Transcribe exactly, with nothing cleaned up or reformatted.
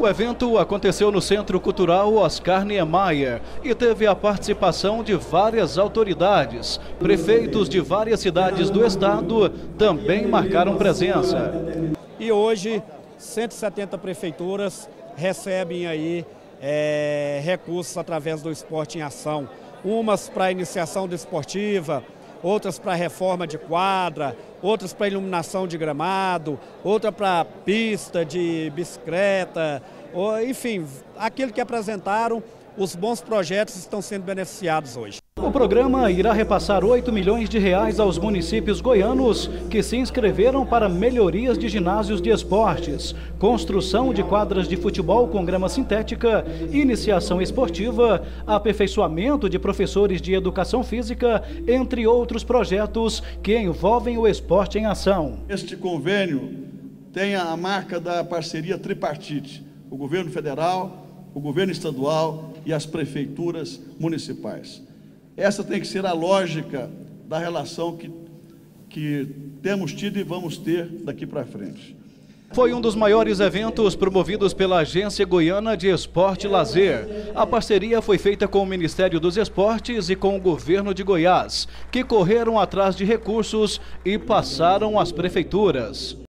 O evento aconteceu no Centro Cultural Oscar Niemeyer e teve a participação de várias autoridades. Prefeitos de várias cidades do estado também marcaram presença. E hoje, cento e setenta prefeituras recebem aí é, recursos através do Esporte em Ação. Umas para iniciação desportiva, outras para reforma de quadra, outras para iluminação de gramado, outra para pista de bicicleta, ou, enfim, aquilo que apresentaram, os bons projetos estão sendo beneficiados hoje. O programa irá repassar oito milhões de reais aos municípios goianos que se inscreveram para melhorias de ginásios de esportes, construção de quadras de futebol com grama sintética, iniciação esportiva, aperfeiçoamento de professores de educação física, entre outros projetos que envolvem o esporte em ação. Este convênio tem a marca da parceria tripartite, o governo federal, o governo estadual e as prefeituras municipais. Essa tem que ser a lógica da relação que, que temos tido e vamos ter daqui para frente. Foi um dos maiores eventos promovidos pela Agência Goiana de Esporte e Lazer. A parceria foi feita com o Ministério dos Esportes e com o governo de Goiás, que correram atrás de recursos e passaram às prefeituras.